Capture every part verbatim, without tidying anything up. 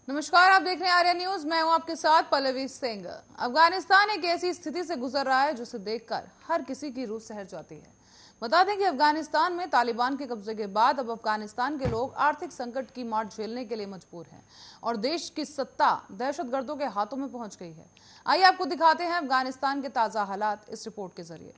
नमस्कार, आप देख रहे हैं आर्या न्यूज। मैं हूं आपके साथ पल्लवी सिंह। अफगानिस्तान एक ऐसी स्थिति से गुजर रहा है जिसे देखकर हर किसी की रूह सहर जाती है। बता दें कि अफगानिस्तान में तालिबान के कब्जे के बाद अब अफगानिस्तान के लोग आर्थिक संकट की मार झेलने के लिए मजबूर हैं और देश की सत्ता दहशतगर्दों के हाथों में पहुंच गई है। आइए आपको दिखाते हैं अफगानिस्तान के ताजा हालात इस रिपोर्ट के जरिए।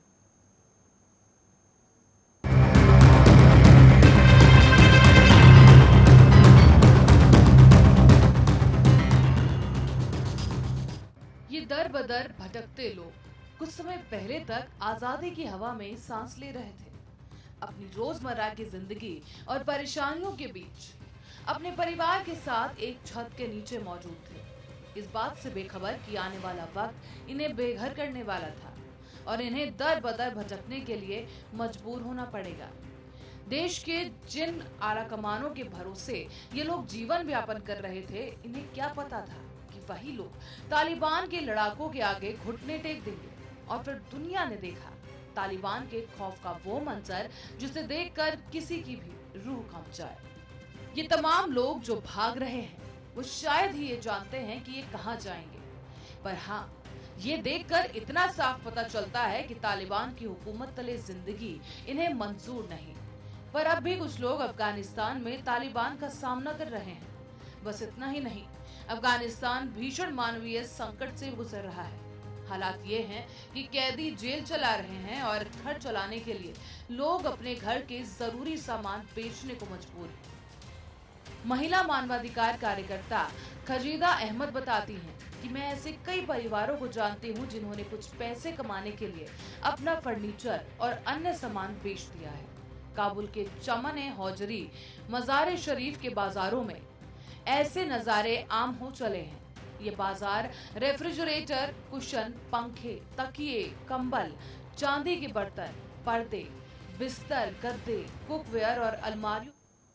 ये दर बदर भटकते लोग कुछ समय पहले तक आजादी की हवा में सांस ले रहे थे। अपनी रोजमर्रा की जिंदगी और परेशानियों के बीच अपने परिवार के साथ एक छत के नीचे मौजूद थे, इस बात से बेखबर कि आने वाला वक्त इन्हें बेघर करने वाला था और इन्हें दर बदर भटकने के लिए मजबूर होना पड़ेगा। देश के जिन आला कमानों के भरोसे ये लोग जीवन यापन कर रहे थे, इन्हें क्या पता था कि वही लोग तालिबान के लड़ाकों के आगे घुटने टेक देंगे। और फिर दुनिया ने देखा तालिबान के खौफ का वो मंजर जिसे देखकर किसी की भी रूह कांप जाए। ये तमाम लोग जो भाग रहे हैं वो शायद ही ये जानते हैं कि ये कहां जाएंगे, पर हाँ, ये देखकर इतना साफ पता चलता है कि तालिबान की हुकूमत तले जिंदगी इन्हें मंजूर नहीं। पर अब भी कुछ लोग अफगानिस्तान में तालिबान का सामना कर रहे हैं। बस इतना ही नहीं, अफगानिस्तान भीषण मानवीय संकट से गुजर रहा है। हालात ये हैं कि कैदी जेल चला रहे हैं और घर चलाने के लिए लोग अपने घर के जरूरी सामान बेचने को मजबूर हैं। महिला मानवाधिकार कार्यकर्ता खजीदा अहमद बताती हैं कि मैं ऐसे कई परिवारों को जानती हूं जिन्होंने कुछ पैसे कमाने के लिए अपना फर्नीचर और अन्य सामान बेच दिया है। काबुल के चमन हौजरी मजार शरीफ के बाजारों में ऐसे नजारे आम हो चले हैं। ये बाजार रेफ्रिजरेटर, कुशन, पंखे, तकिए, कंबल, चांदी के बर्तन, पर्दे, बिस्तर, गद्दे, कुकवेयर और अलमारियों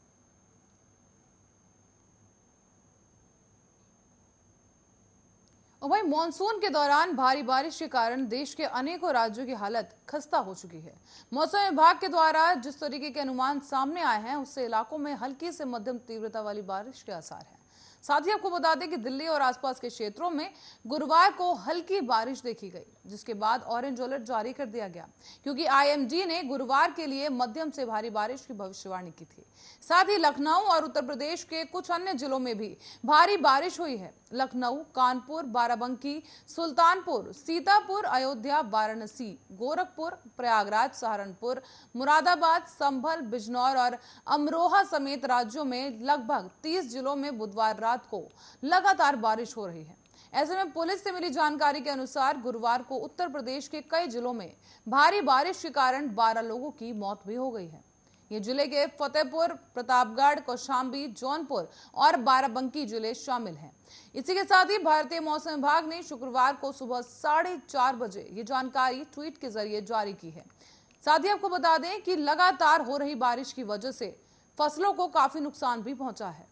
और वहीं मानसून के दौरान भारी बारिश के कारण देश के अनेकों राज्यों की हालत खस्ता हो चुकी है। मौसम विभाग के द्वारा जिस तरीके के अनुमान सामने आए हैं उससे इलाकों में हल्की से मध्यम तीव्रता वाली बारिश के आसार हैं। साथ ही आपको बता दें कि दिल्ली और आसपास के क्षेत्रों में गुरुवार को हल्की बारिश देखी गई, जिसके बाद ऑरेंज अलर्ट जारी कर दिया गया क्योंकि आईएमडी ने गुरुवार के लिए मध्यम से भारी बारिश की भविष्यवाणी की थी। साथ ही लखनऊ और उत्तर प्रदेश के कुछ अन्य जिलों में भी भारी बारिश हुई है। लखनऊ, कानपुर, बाराबंकी, सुल्तानपुर, सीतापुर, अयोध्या, वाराणसी, गोरखपुर, प्रयागराज, सहारनपुर, मुरादाबाद, संभल, बिजनौर और अमरोहा समेत राज्यों में लगभग तीस जिलों में बुधवार रात को लगातार बारिश हो रही है। ऐसे में पुलिस से मिली जानकारी के अनुसार गुरुवार को उत्तर प्रदेश के कई जिलों में भारी बारिश के कारण बारह लोगों की मौत भी हो गई है। ये जिले के फतेहपुर, प्रतापगढ़, कौशाम्बी, जौनपुर और बाराबंकी जिले शामिल हैं। इसी के साथ ही भारतीय मौसम विभाग ने शुक्रवार को सुबह साढ़े चार बजे ये जानकारी ट्वीट के जरिए जारी की है। साथ ही आपको बता दें कि लगातार हो रही बारिश की वजह से फसलों को काफी नुकसान भी पहुंचा है।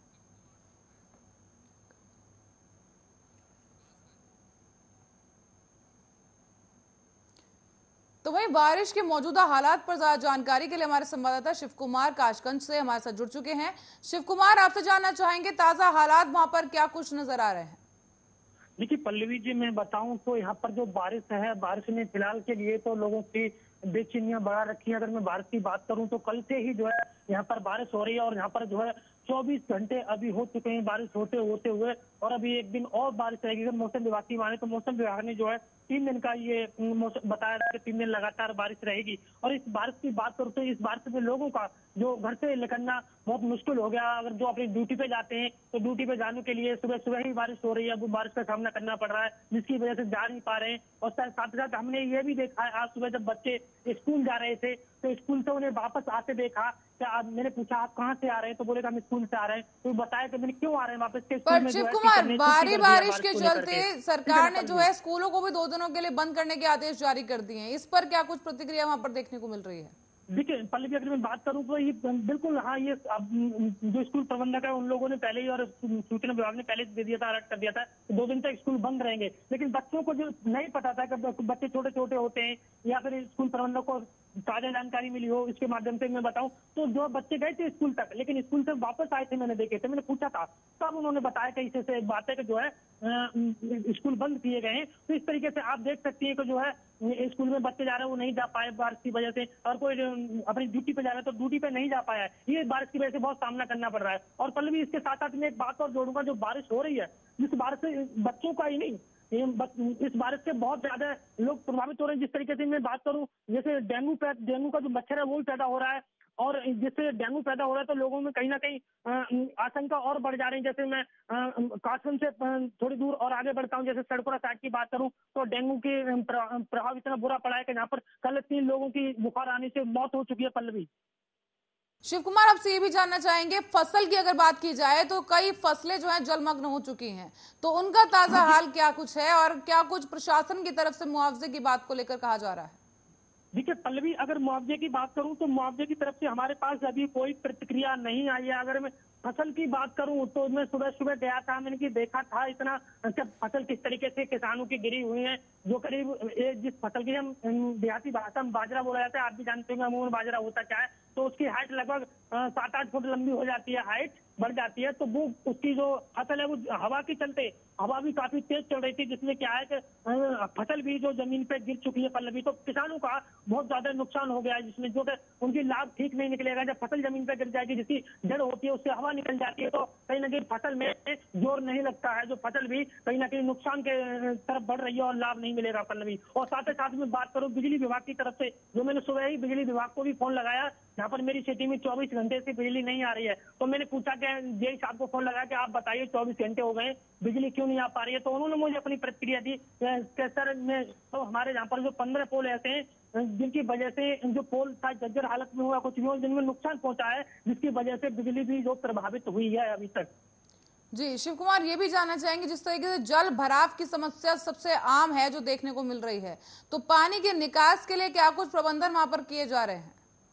तो वहीं बारिश के मौजूदा हालात पर ज्यादा जानकारी के लिए हमारे संवाददाता शिव कुमार काशगंज से हमारे साथ जुड़ चुके हैं। शिव कुमार, आपसे जानना चाहेंगे ताजा हालात वहां पर क्या कुछ नजर आ रहे हैं? देखिए पल्लवी जी, मैं बताऊं तो यहाँ पर जो बारिश है, बारिश ने फिलहाल के लिए तो लोगों की बेचैनियां बढ़ा रखी है। अगर मैं बारिश की बात करूं तो कल से ही जो है यहाँ पर बारिश हो रही है और यहाँ पर जो है चौबीस घंटे अभी हो चुके हैं बारिश होते होते हुए, और अभी एक दिन और बारिश रहेगी। अगर मौसम विभाग की माने तो मौसम विभाग ने जो है तीन दिन का ये मौसम बताया था कि तीन दिन लगातार बारिश रहेगी। और इस बारिश की बात करूं तो इस बारिश में लोगों का जो घर से निकलना बहुत मुश्किल हो गया। अगर जो अपनी ड्यूटी पे जाते हैं तो ड्यूटी पे जाने के लिए सुबह सुबह ही बारिश हो रही है, अब बारिश का सामना करना पड़ रहा है, जिसकी वजह से जा नहीं पा रहे हैं। और साथ ही साथ हमने ये भी देखा है, आज सुबह जब बच्चे स्कूल जा रहे थे तो स्कूल से उन्हें वापस आते देखा। क्या मैंने पूछा आप कहाँ से आ रहे हैं, तो बोले हम स्कूल से आ रहे हैं। तो बताया कि मैंने क्यों आ रहे हैं वापस के स्कूल में। शिव कुमार, भारी बारिश के चलते सरकार ने जो है स्कूलों को भी दो दिनों के लिए बंद करने के आदेश जारी कर दिए हैं, इस पर क्या कुछ प्रतिक्रिया वहां पर देखने को मिल रही है? देखिए पल्लवी, अगर मैं बात करूं तो ये बिल्कुल हाँ, ये अब जो स्कूल प्रबंधक है उन लोगों ने पहले ही और सूचना विभाग ने पहले दे दिया था, अलर्ट कर दिया था दो दिन तक स्कूल बंद रहेंगे। लेकिन बच्चों को जो नहीं पता था कि बच्चे छोटे छोटे होते हैं या फिर स्कूल प्रबंधक को ताजा जानकारी मिली हो, इसके माध्यम से मैं बताऊं तो जो बच्चे गए थे स्कूल तक, लेकिन स्कूल से वापस आए थे, मैंने देखे थे, मैंने पूछा था, तब उन्होंने बताया कि इसे से एक बात है कि जो है स्कूल बंद किए गए हैं। तो इस तरीके से आप देख सकती है कि जो है स्कूल में बच्चे जा रहे हैं वो नहीं जा पाए बारिश की वजह से, और कोई अपनी ड्यूटी पे जा रहा है तो ड्यूटी पे नहीं जा पाया है। ये बारिश की वजह से बहुत सामना करना पड़ रहा है। और पल्लवी, इसके साथ साथ मैं एक बात और जोड़ूंगा, जो बारिश हो रही है, जिस बारिश से बच्चों का ही नहीं, इस बारिश से बहुत ज्यादा लोग प्रभावित हो रहे हैं। जिस तरीके से मैं बात करूं, जैसे डेंगू डेंगू का जो मच्छर है वो भी पैदा हो रहा है, और जिससे डेंगू पैदा हो रहा है तो लोगों में कहीं ना कहीं आशंका और बढ़ जा रही है। जैसे मैं कासगंज से थोड़ी दूर और आगे बढ़ता हूं, जैसे सड़पुरा साइड की बात करूं तो डेंगू के प्रभाव इतना बुरा पड़ा है कि यहाँ पर कल तीन लोगों की बुखार आने से मौत हो चुकी है। पल्लवी, शिव कुमार, आपसे ये भी जानना चाहेंगे, फसल की अगर बात की जाए तो कई फसलें जो हैं जलमग्न हो चुकी हैं, तो उनका ताजा हाल क्या कुछ है और क्या कुछ प्रशासन की तरफ से मुआवजे की बात को लेकर कहा जा रहा है? देखिए पल्लवी, अगर मुआवजे की बात करूं तो मुआवजे की तरफ से हमारे पास अभी कोई प्रतिक्रिया नहीं आई है। अगर मैं फसल की बात करूं तो मैं सुबह सुबह गया था, मैंने कि देखा था इतना फसल किस तरीके से किसानों की गिरी हुई है, जो करीब जिस फसल की हम देहाती भाषा में बाजरा बोला जाता है, आप भी जानते होंगे अमूमन बाजरा होता क्या है, तो उसकी हाइट लगभग सात आठ फुट लंबी हो जाती है, हाइट बढ़ जाती है। तो वो उसकी जो फसल है वो हवा के चलते, हवा भी काफी तेज चल रही थी, जिसमें क्या है कि फसल भी जो जमीन पे गिर चुकी है पल्लवी, तो किसानों का बहुत ज्यादा नुकसान हो गया है, जिसमें जो उनकी लाभ ठीक नहीं निकलेगा। जब फसल जमीन पे गिर जाएगी, जिसकी जड़ होती है उससे हवा निकल जाती है, तो कहीं ना कहीं फसल में जोर नहीं लगता है, जो फसल भी कहीं ना कहीं नुकसान के तरफ बढ़ रही है और लाभ नहीं मिलेगा पल्लवी। और साथ ही साथ में बात करूं बिजली विभाग की तरफ से, जो मैंने सुबह ही बिजली विभाग को भी फोन लगाया, यहाँ पर मेरी सिटी में चौबीस घंटे से बिजली नहीं आ रही है, तो मैंने पूछा कि जेई साहब को फोन लगाया कि आप बताइए चौबीस घंटे हो गए बिजली क्यों नहीं आ पा रही है, तो उन्होंने मुझे अपनी प्रतिक्रिया दी कि सर में तो हमारे यहाँ पर जो पंद्रह पोल ऐसे हैं जिनकी वजह से जो पोल था जर्जर हालत में हुआ, कुछ भी जिनमें नुकसान पहुंचा है, जिसकी वजह से बिजली भी जो प्रभावित हुई है अभी तक। जी शिव कुमार, ये भी जानना चाहेंगे, जिस तरीके से जल भराव की समस्या सबसे आम है जो देखने को मिल रही है, तो पानी के निकास के लिए क्या कुछ प्रबंधन वहां पर किए जा रहे हैं?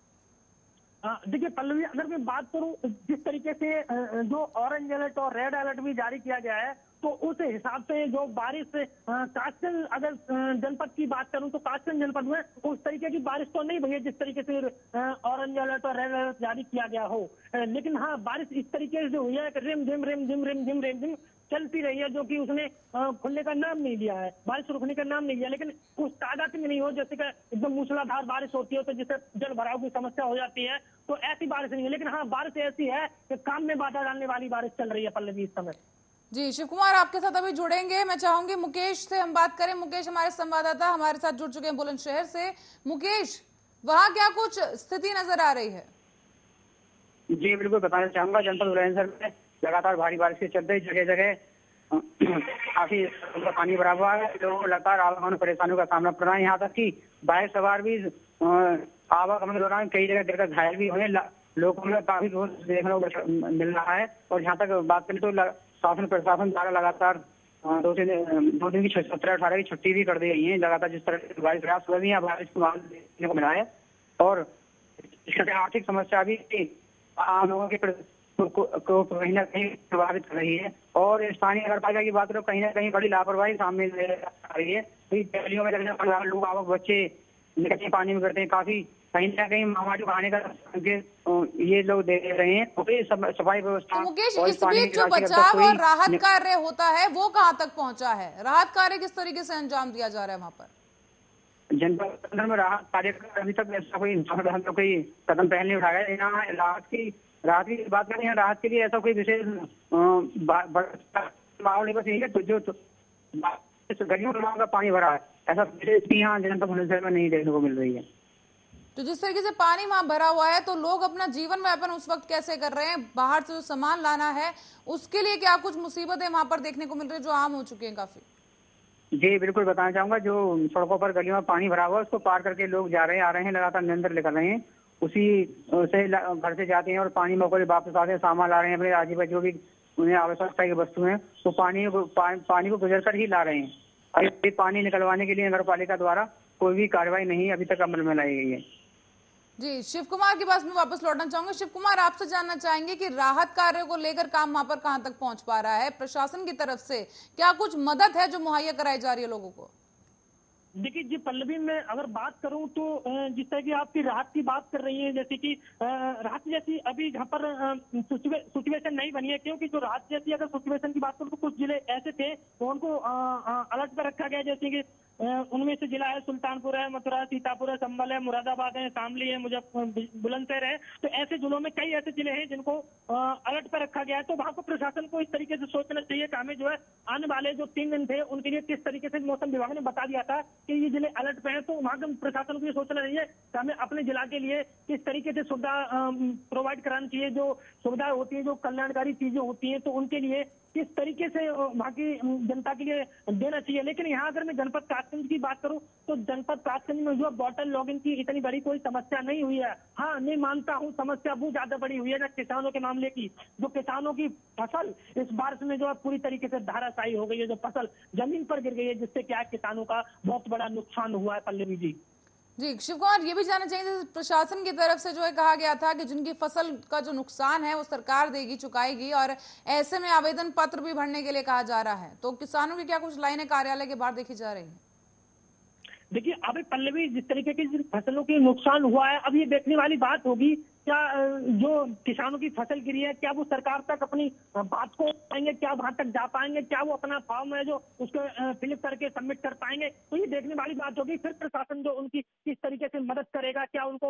देखिए पल्लवी, अगर मैं बात करूं, जिस तरीके से जो ऑरेंज अलर्ट और रेड अलर्ट भी जारी किया गया है, तो उस हिसाब से जो बारिश कासगंज, अगर जनपद की बात करूं तो कासगंज जनपद में उस तरीके की बारिश तो नहीं हुई है जिस तरीके से ऑरेंज अलर्ट और रेड अलर्ट जारी किया गया हो। लेकिन हाँ, बारिश इस तरीके से हुई है कि रिम झिम रिम झिम रिम झिम रिम झिम चलती रही है, जो कि उसने खुलने का नाम नहीं लिया है, बारिश रुकने का नाम नहीं लिया। लेकिन उस तादाद में नहीं हो जैसे कि एकदम मूसलाधार बारिश होती है तो जिससे जल भराव की समस्या हो जाती है, तो ऐसी बारिश नहीं है। लेकिन हाँ, बारिश ऐसी है कि काम में बाधा डालने वाली बारिश चल रही है पल्लवी इस समय। जी शिव कुमार, आपके साथ अभी जुड़ेंगे, मैं चाहूंगी मुकेश से हम बात करें। मुकेश हमारे संवाददाता हमारे साथ जुड़ चुके हैं बुलंदशहर से। मुकेश, वहां क्या कुछ स्थिति नजर आ रही है? जी बिल्कुल बताना चाहूंगा, जनपद बुलंदशहर में लगातार भारी बारिश के चलते जगह जगह काफी पानी भरा हुआ है, लोगों को लगातार आवागमन परेशानियों का सामना कर रहा है। यहाँ तक कि बाइक सवार भी आवागमन के दौरान कई जगह गिरकर घायल भी हुए, लोगों में काफी रोज देखने को मिल रहा है। और जहाँ तक बात करें तो शासन प्रशासन द्वारा लगातार दो दिन दो दिन की सत्रह अठारह की छुट्टी भी कर दी गई है। लगातार जिस तरह से बारिश प्रयास हुआ भी है, बारिश को देखने को मिला है, और इसके आर्थिक समस्या भी आम लोगों के को कहीं ना कहीं प्रभावित कर रही है। और स्थानीय नगर पालिका की बात करो, कहीं ना कहीं बड़ी लापरवाही सामने आ रही है। गलियों में लगने लोग आवक बच्चे निकलते पानी में करते हैं, काफी कहीं ना कहीं महामारी आने का ये लोग दे रहे हैं। सफाई व्यवस्था, मुकेश, इस बीच जो बचाव और राहत कार्य होता है वो कहाँ तक पहुंचा है? राहत कार्य किस तरीके से अंजाम दिया जा रहा है वहाँ पर? जनपद में राहत कार्य अभी तक ऐसा कोई कोई कदम पहले नहीं उठाया है। यहाँ राहत की राहत की बात करें, राहत के लिए ऐसा कोई विशेष माहौल नहीं, बस यही है जो गलियों का पानी भरा है, ऐसा विशेष यहाँ जनपद बुलंदशहर में नहीं देखने को मिल रही है। तो जिस तरीके से पानी वहां भरा हुआ है, तो लोग अपना जीवन यापन उस वक्त कैसे कर रहे हैं? बाहर से जो सामान लाना है उसके लिए क्या कुछ मुसीबतें वहां पर देखने को मिल रही है जो आम हो चुकी हैं काफी? जी बिल्कुल बताना चाहूंगा, जो सड़कों पर गलियों में पानी भरा हुआ है उसको पार करके लोग जा रहे हैं, आ रहे हैं, लगातार निरंतर लेकर रहे हैं, उसी से घर से जाते हैं और पानी में वापस आते हैं, सामान ला रहे हैं अपने राज्य पर जो भी उन्हें आवश्यकता की वस्तु है, तो पानी को पा, पानी को गुजर कर ही ला रहे हैं। अभी पानी निकलवाने के लिए नगर पालिका द्वारा कोई भी कार्रवाई नहीं अभी तक अमल में लाई गई है। जी, शिव कुमार के पास मैं वापस लौटना चाहूंगा। शिव कुमार, आपसे जानना चाहेंगे कि राहत कार्य को लेकर काम वहां पर कहां तक पहुंच पा रहा है, प्रशासन की तरफ से क्या कुछ मदद है जो मुहैया कराई जा रही है लोगों को? देखिए जी, पल्लवी में अगर बात करूं तो अ, जिस तरह की आपकी राहत की बात कर रही है, जैसे कि अ, राहत जैसी अभी यहाँ पर सिचुएशन नहीं बनी है, क्योंकि जो राहत जैसी अगर सिचुएशन की बात करूं तो कुछ जिले ऐसे थे तो उनको अलर्ट पर रखा गया, जैसे कि अ, उनमें से जिला है सुल्तानपुर है, मथुरा, सीतापुर है, संभल है, मुरादाबाद है, शामली है, मुजफ्फर, बुलंदशहर है। तो ऐसे जिलों में कई ऐसे जिले हैं जिनको अलर्ट पर रखा गया है। तो वहां पर प्रशासन को इस तरीके से सोचना चाहिए कि हमें जो है आने वाले जो तीन दिन थे उनके लिए किस तरीके से मौसम विभाग ने बता दिया था कि ये जिले अलर्ट पे हैं, तो वहां के प्रशासन को ये सोचना चाहिए कि हमें अपने जिला के लिए किस तरीके से सुविधा प्रोवाइड करानी चाहिए। जो सुविधाएं होती है, जो कल्याणकारी चीजें होती हैं, तो उनके लिए किस तरीके से वहाँ की जनता के लिए देना चाहिए। लेकिन यहाँ अगर मैं जनपद कासगंज की बात करूँ तो जनपद कासगंज में जो बॉटल लॉगिंग की इतनी बड़ी कोई समस्या नहीं हुई है। हाँ, मैं मानता हूँ समस्या बहुत ज्यादा बड़ी हुई है ना किसानों के मामले की। जो किसानों की फसल इस बारिश में जो है पूरी तरीके से धाराशायी हो गई है, जो फसल जमीन पर गिर गई है, जिससे क्या किसानों का बहुत बड़ा नुकसान हुआ है। पल्लवी जी जी, शिव कुमार, ये भी जानना चाहिए, प्रशासन की तरफ से जो है कहा गया था कि जिनकी फसल का जो नुकसान है वो सरकार देगी, चुकाएगी, और ऐसे में आवेदन पत्र भी भरने के लिए कहा जा रहा है। तो किसानों की क्या कुछ लाइनें कार्यालय के बाहर देखी जा रही है? देखिए, अभी पल्लवी जिस तरीके की फसलों के नुकसान हुआ है, अब ये देखने वाली बात होगी क्या जो किसानों की फसल गिरी है क्या वो सरकार तक अपनी बात को पाएंगे, क्या वहां तक जा पाएंगे, क्या वो अपना फॉर्म है जो उसको फिलअप करके सबमिट कर पाएंगे। तो ये देखने वाली बात होगी। फिर प्रशासन जो उनकी किस तरीके से मदद करेगा, क्या उनको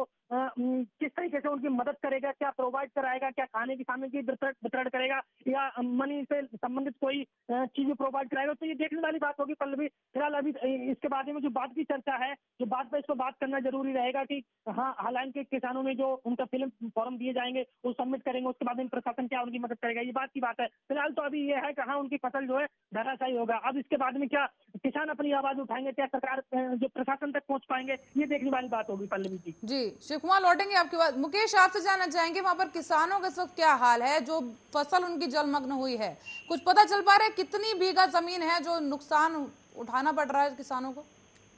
किस तरीके से उनकी मदद करेगा, क्या प्रोवाइड कराएगा, क्या खाने की सामग्री वितरण करेगा या मनी से संबंधित कोई चीजें प्रोवाइड कराएगा। तो ये देखने वाली बात होगी पल्लवी। फिलहाल अभी इसके बारे में जो बात की चर्चा है, जो बात पर इस पर बात करना जरूरी रहेगा कि हाँ, हालांकि किसानों ने जो उनका फिल्म फॉर्म दिए जाएंगे वो सबमिट करेंगे, उसके बाद में प्रशासन क्या उनकी मदद करेगा, ये बात की बात है। फिलहाल तो अभी ये है कि हाँ, उनकी फसल जो है धराशायी होगा। अब इसके बाद में क्या किसान अपनी आवाज उठाएंगे, क्या सरकार जो प्रशासन तक पहुंच पाएंगे, ये देखने वाली बात होगी। पल्लवी जी जी, शिव कुमार लौटेंगे आपकी बात। मुकेश, आपसे जानना चाहेंगे वहां पर किसानों का इस वक्त क्या हाल है, जो फसल उनकी जलमग्न हुई है? कुछ पता चल पा रहा है कितनी बीघा जमीन है जो नुकसान उठाना पड़ रहा है किसानों को?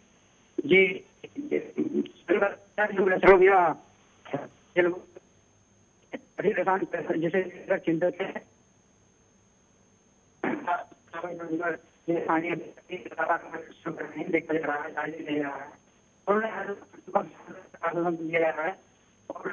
जी, किसान जैसे चिंतित है, देखा जा रहा है, नहीं रहा है, दिया जा रहा है और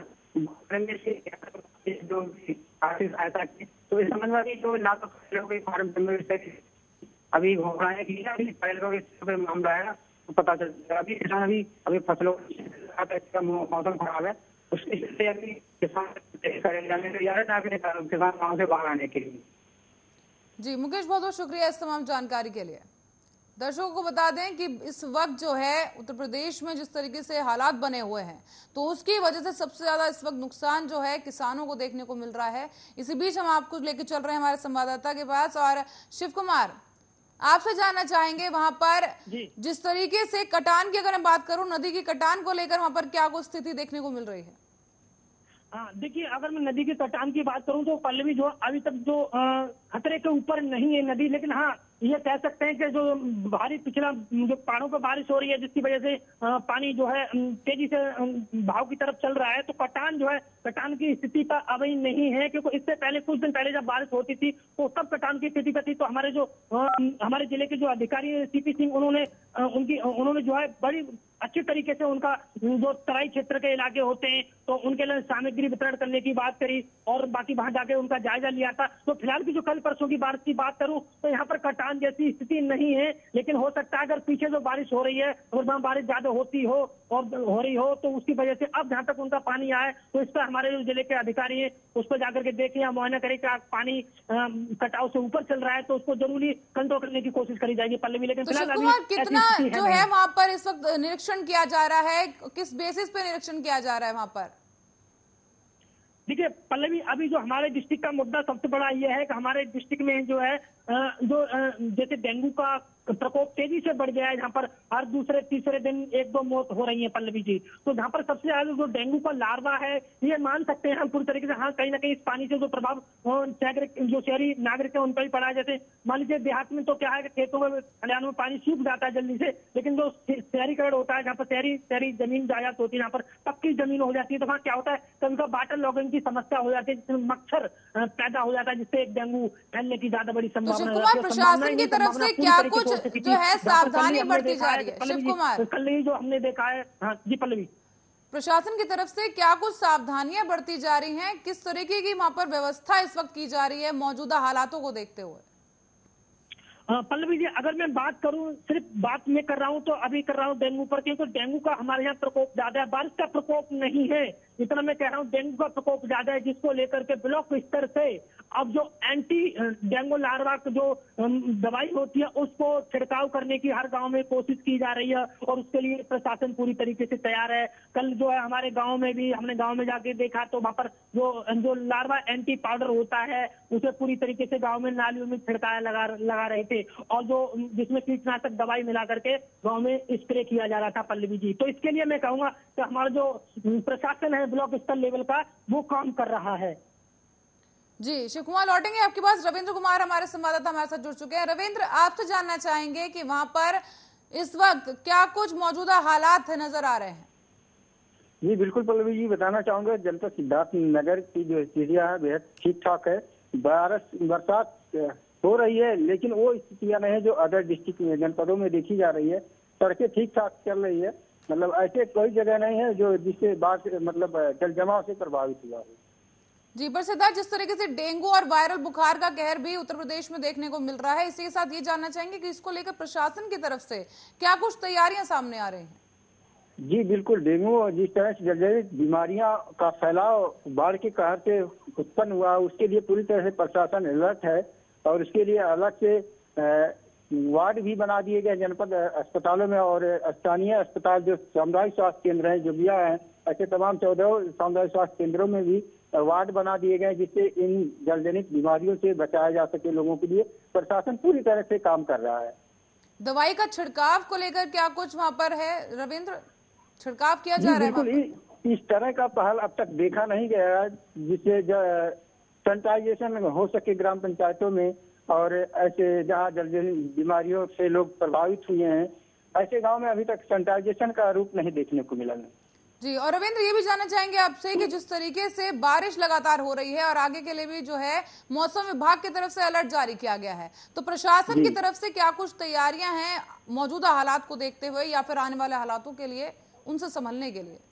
जो आर्थिक सहायता की, तो इस संबंध में जो लाख फार्म अभी घोषणाएं की है, अभी पहले मामला है तो पता चल जाएगा। अभी किसान अभी अभी फसलों का मौसम खराब है, उसके चलते अभी किसान जाने को तैयार है किसान गाँव से बाहर आने के लिए। जी मुकेश, बहुत बहुत शुक्रिया इस तमाम जानकारी के लिए। दर्शकों को बता दें कि इस वक्त जो है उत्तर प्रदेश में जिस तरीके से हालात बने हुए हैं, तो उसकी वजह से सबसे ज्यादा इस वक्त नुकसान जो है किसानों को देखने को मिल रहा है। इसी बीच हम आपको लेकर चल रहे हैं हमारे संवाददाता के पास, और शिव कुमार, आपसे जानना चाहेंगे वहां पर जिस तरीके से कटान की अगर मैं बात करूं, नदी की कटान को लेकर वहां पर क्या कुछ स्थिति देखने को मिल रही है? हाँ, देखिए, अगर मैं नदी के कटान की बात करूं तो पल्लवी जो अभी तक जो खतरे के ऊपर नहीं है नदी, लेकिन हाँ, ये कह सकते हैं कि जो भारी पिछला जो पहाड़ों पर बारिश हो रही है, जिसकी वजह से पानी जो है तेजी से भाव की तरफ चल रहा है, तो कटान जो है कटान की स्थिति पर अभी नहीं है। क्योंकि इससे पहले कुछ दिन पहले जब बारिश होती थी तो तब कटान की स्थिति पर थी। तो हमारे जो हमारे जिले के जो अधिकारी है सीपी सिंह, उन्होंने उनकी उन्होंने जो है बड़ी अच्छी तरीके से उनका जो तराई क्षेत्र के इलाके होते हैं तो उनके लिए सामग्री वितरण करने की बात करी और बाकी वहां जाके उनका जायजा लिया था। तो फिलहाल की जो कल परसों की बारिश की बात करूं तो यहाँ पर कटान जैसी स्थिति नहीं है, लेकिन हो सकता है अगर पीछे जो बारिश हो रही है और वहां बारिश ज्यादा होती हो और हो रही हो तो उसकी वजह से अब जहां तक उनका पानी आए तो इस पर हमारे जो जिले के अधिकारी है उस पर जाकर के देखें या मुआयना करें कि पानी कटाव से ऊपर चल रहा है तो उसको जरूरी कंट्रोल करने की कोशिश करी जाएगी। पल्लवी, लेकिन तो फिलहाल कितना जो है वहां पर इस वक्त निरीक्षण किया जा रहा है, किस बेसिस पे निरीक्षण किया जा रहा है वहां पर? देखिए पल्लवी, अभी जो हमारे डिस्ट्रिक्ट का मुद्दा सबसे बड़ा ये है कि हमारे डिस्ट्रिक्ट में जो है जो जैसे डेंगू का प्रकोप तेजी से बढ़ गया है। जहाँ पर हर दूसरे तीसरे दिन एक दो मौत हो रही है पल्लवी जी। तो जहाँ पर सबसे ज्यादा जो डेंगू का लार्वा है, ये मान सकते हैं हम पूरी तरीके से, हाँ कहीं ना कहीं इस पानी से जो प्रभाव जो शहरी नागरिक है उन पर भी पड़ा है। जैसे मान लीजिए देहात में तो क्या है कि खेतों में खलिहानों में पानी सूख जाता है जल्दी से, लेकिन जो शहरीकरण होता है, जहाँ पर शहरी शहरी जमीन जायदाद होती है, जहाँ पर पक्की जमीन हो जाती है, तो वहाँ क्या होता है कि उनका वाटर लॉगिंग की समस्या हो जाती है, जिसमें मच्छर पैदा हो जाता है, जिससे एक डेंगू फैलने की ज्यादा बड़ी तो शिव संभावना कुमार, प्रशासन की तरफ से क्या कुछ जो है सावधानी बरती जा रही है? शिव कुमार, कल ही जो हमने देखा है। हाँ जी पल्लवी, प्रशासन की तरफ से क्या कुछ सावधानियां बरती जा रही हैं? किस तरीके की वहां पर व्यवस्था इस वक्त की जा रही है मौजूदा हालातों को देखते हुए? पल्लवी जी, अगर मैं बात करूं, सिर्फ बात मैं कर रहा हूं तो अभी कर रहा हूं डेंगू पर, क्योंकि डेंगू का हमारे यहाँ प्रकोप ज्यादा है, बारिश का प्रकोप नहीं है। इतना मैं कह रहा हूं, डेंगू का प्रकोप ज्यादा है, जिसको लेकर के ब्लॉक स्तर से अब जो एंटी डेंगू लार्वा जो दवाई होती है उसको छिड़काव करने की हर गांव में कोशिश की जा रही है, और उसके लिए प्रशासन पूरी तरीके से तैयार है। कल जो है हमारे गांव में भी, हमने गांव में जाके देखा तो वहां पर जो जो लार्वा एंटी पाउडर होता है उसे पूरी तरीके से गांव में नालियों में छिड़काया लगा लगा रहे थे, और जो जिसमें कीटनाशक दवाई मिला करके गांव में स्प्रे किया जा रहा था पल्लवी जी। तो इसके लिए मैं कहूंगा कि हमारा जो प्रशासन है ब्लॉक स्तर लेवल का, वो काम कर रहा है। जी शिव कुमार, लौटेंगे आपके पास। रविंद्र कुमार हमारे संवाददाता हमारे साथ जुड़ चुके हैं। रविंद्र, आपसे जानना चाहेंगे कि वहां पर इस वक्त क्या कुछ मौजूदा हालात नजर आ रहे हैं? जी बिल्कुल पल्लवी जी, बताना चाहूंगा जनपद सिद्धार्थ नगर की जो स्थितियां है बेहद ठीक ठाक है। बारिश बरसात हो रही है, लेकिन वो स्थितियां नहीं है जो अदर डिस्ट्रिक्ट में जनपदों में देखी जा रही है। सड़कें ठीक ठाक चल रही है, मतलब ऐसे कोई जगह नहीं है जो जिससे बाढ़ मतलब जल जमाव से प्रभावित हुआ है। जी, पर सिद्धार्थ, जिस तरीके से डेंगू और वायरल बुखार का कहर भी उत्तर प्रदेश में देखने को मिल रहा है, इसी के साथ ये जानना चाहेंगे कि इसको लेकर प्रशासन की तरफ से क्या कुछ तैयारियां सामने आ रही हैं? जी बिल्कुल, डेंगू और जिस तरह से जर्जरित बीमारियां का फैलाव बाढ़ के कहर से उत्पन्न हुआ, उसके लिए पूरी तरह से प्रशासन अलर्ट है, और उसके लिए अलग से वार्ड भी बना दिए गए जनपद अस्पतालों में, और स्थानीय अस्पताल जो सामुदायिक स्वास्थ्य केंद्र है, जो भी हैं, ऐसे तमाम चौदह सामुदायिक स्वास्थ्य केंद्रों में भी वार्ड बना दिए गए, जिससे इन जलजनित बीमारियों से बचाया जा सके लोगों के लिए। प्रशासन पूरी तरह से काम कर रहा है। दवाई का छिड़काव को लेकर क्या कुछ वहां पर है रविंद्र? छिड़काव किया जा रहा है? बिल्कुल, इस तरह का पहल अब तक देखा नहीं गया है जिससे सैनिटाइजेशन हो सके ग्राम पंचायतों में, और ऐसे जहाँ जलजनित बीमारियों से लोग प्रभावित हुए हैं, ऐसे गांव में अभी तक सैनिटाइजेशन का रूप नहीं देखने को मिला है। जी, और रविंद्र, ये भी जानना चाहेंगे आपसे कि जिस तरीके से बारिश लगातार हो रही है और आगे के लिए भी जो है मौसम विभाग की तरफ से अलर्ट जारी किया गया है, तो प्रशासन की तरफ से क्या कुछ तैयारियां हैं मौजूदा हालात को देखते हुए या फिर आने वाले हालातों के लिए उनसे संभलने के लिए?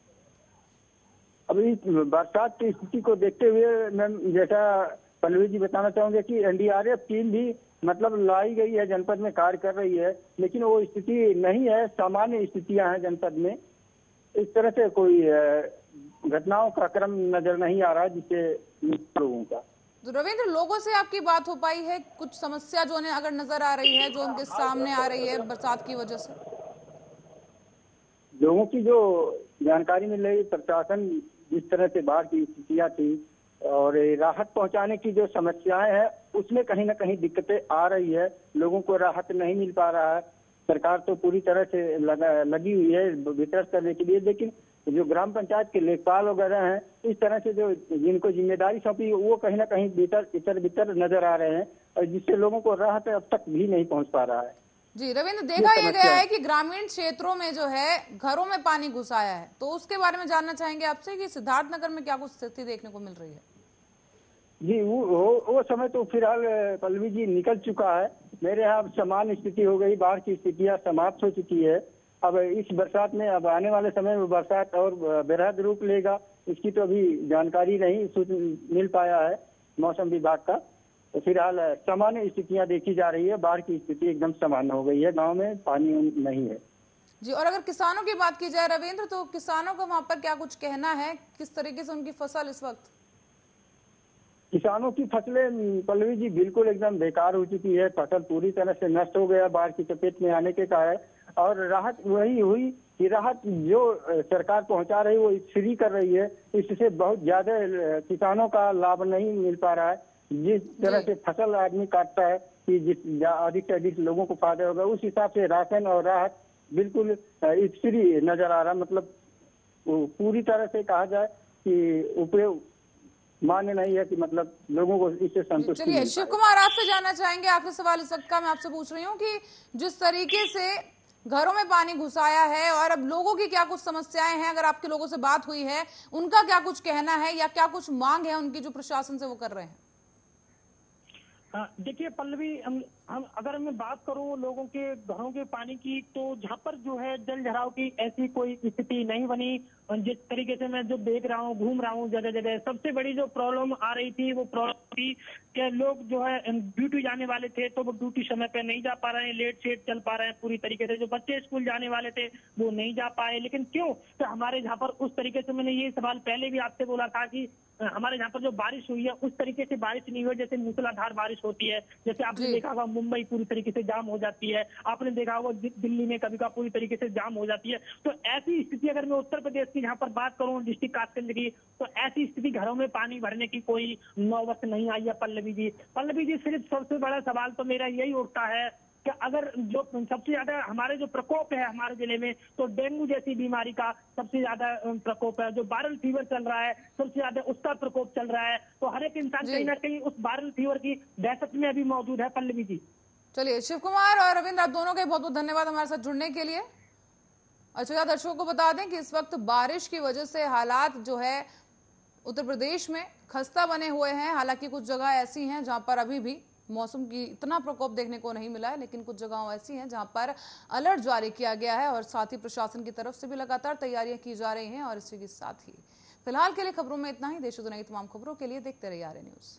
अभी बरसात की स्थिति को देखते हुए मैं जैसा पल्लवी जी बताना चाहूंगे कि एनडीआरएफ टीम भी मतलब लाई गई है, जनपद में कार्य कर रही है, लेकिन वो स्थिति नहीं है, सामान्य स्थितियां हैं जनपद में। इस तरह से कोई घटनाओं का क्रम नजर नहीं आ रहा जिससे लोगों का। तो रविंद्र, लोगों से आपकी बात हो पाई है? कुछ समस्या जो उन्हें अगर नजर आ रही है, जो उनके सामने आ रही है बरसात की वजह से? लोगों की जो जानकारी मिल रही, प्रशासन जिस तरह से बाढ़ की स्थितियां थी और राहत पहुंचाने की जो समस्याएं हैं, उसमें कहीं ना कहीं दिक्कतें आ रही है, लोगों को राहत नहीं मिल पा रहा है। सरकार तो पूरी तरह से लगा लगी हुई है वितरण करने के लिए, लेकिन जो ग्राम पंचायत के लेखपाल वगैरह हैं, इस तरह से जो जिनको जिम्मेदारी सौंपी, वो कहीं ना कहीं भीतर इतर भीतर नजर आ रहे हैं, और जिससे लोगों को राहत अब तक भी नहीं पहुंच पा रहा है। जी रविंद्र, देखा यह गया है कि ग्रामीण क्षेत्रों में जो है घरों में पानी घुस आया है, तो उसके बारे में जानना चाहेंगे आपसे कि सिद्धार्थनगर में क्या कुछ स्थिति देखने को मिल रही है? जी वो वो, वो समय तो फिलहाल पल्लवी जी निकल चुका है। मेरे यहाँ सामान्य स्थिति हो गई, बाढ़ की स्थितियाँ समाप्त हो चुकी है। अब इस बरसात में, अब आने वाले समय में बरसात और बेहद रूप लेगा, इसकी तो अभी जानकारी नहीं मिल पाया है मौसम विभाग का। तो फिलहाल सामान्य स्थितियाँ देखी जा रही है, बाढ़ की स्थिति एकदम सामान्य हो गई है, गाँव में पानी नहीं है। जी, और अगर किसानों की बात की जाए रविंद्र, तो किसानों का वहाँ पर क्या कुछ कहना है? किस तरीके से उनकी फसल इस वक्त? किसानों की फसलें पल्लवी जी बिल्कुल एकदम बेकार हो चुकी है, फसल पूरी तरह से नष्ट हो गया बाढ़ की चपेट में आने के कारण। और राहत वही हुई कि राहत जो सरकार पहुंचा रही वो फ्री कर रही है, इससे बहुत ज्यादा किसानों का लाभ नहीं मिल पा रहा है। जिस तरह से फसल आदमी काटता है, कि जिस अधिक से अधिक लोगों को फायदा होगा, उस हिसाब से राशन और राहत बिल्कुल स्थिर नजर आ रहा। मतलब पूरी तरह से कहा जाए कि उपयोग मान्य नहीं है कि मतलब लोगों को इससे संतुष्टि चलिए मिल शिव पाए। कुमार, आपसे जानना चाहेंगे, आखिरी सवाल इस वक्त का मैं आपसे पूछ रही हूँ कि जिस तरीके से घरों में पानी घुसाया है और अब लोगों की क्या कुछ समस्याएं हैं, अगर आपके लोगों से बात हुई है, उनका क्या कुछ कहना है या क्या कुछ मांग है उनकी जो प्रशासन से वो कर रहे हैं? हाँ, देखिए पल्लवी, हम हम अगर मैं बात करूं लोगों के घरों के पानी की, तो जहां पर जो है जल भराव की ऐसी कोई स्थिति नहीं बनी। जिस तरीके से मैं जो देख रहा हूं, घूम रहा हूं जगह जगह, सबसे बड़ी जो प्रॉब्लम आ रही थी वो प्रॉब्लम थी कि लोग जो है ड्यूटी जाने वाले थे तो वो ड्यूटी समय पे नहीं जा पा रहे हैं, लेट सेट चल पा रहे हैं पूरी तरीके से। जो बच्चे स्कूल जाने वाले थे वो नहीं जा पाए। लेकिन क्यों? तो हमारे यहाँ पर उस तरीके से, मैंने ये सवाल पहले भी आपसे बोला था कि हमारे यहाँ पर जो बारिश हुई है उस तरीके से बारिश नहीं हुई जैसे मूसलाधार बारिश होती है। जैसे आपने देखा होगा मुंबई पूरी तरीके से जाम हो जाती है, आपने देखा होगा दिल्ली में कभी कभी पूरी तरीके से जाम हो जाती है। तो ऐसी स्थिति अगर मैं उत्तर प्रदेश की यहाँ पर बात करूं, डिस्ट्रिक्ट कासगंज की, तो ऐसी स्थिति घरों में पानी भरने की कोई नौबत नहीं आई है पल्लवी जी। पल्लवी जी, सिर्फ सबसे बड़ा सवाल तो मेरा यही उठता है कि अगर जो सबसे ज्यादा हमारे जो प्रकोप है हमारे जिले में, तो डेंगू जैसी बीमारी का सबसे ज्यादा प्रकोप है। जो वायरल फीवर चल रहा है सबसे ज्यादा उसका प्रकोप चल रहा है। तो हर एक इंसान कहीं ना कहीं उस वायरल फीवर की दहशत में अभी मौजूद है पल्लवी जी। चलिए शिव कुमार और रविंद्र, आप दोनों के बहुत बहुत धन्यवाद हमारे साथ जुड़ने के लिए। अच्छा, दर्शकों को बता दें कि इस वक्त बारिश की वजह से हालात जो है उत्तर प्रदेश में खस्ता बने हुए हैं। हालांकि कुछ जगह ऐसी हैं जहां पर अभी भी मौसम की इतना प्रकोप देखने को नहीं मिला है, लेकिन कुछ जगहों ऐसी हैं जहां पर अलर्ट जारी किया गया है और साथ ही प्रशासन की तरफ से भी लगातार तैयारियां की जा रही हैं। और इसी के साथ ही फिलहाल के लिए खबरों में इतना ही। देश और दुनिया की तमाम खबरों के लिए देखते रहिए आरए न्यूज।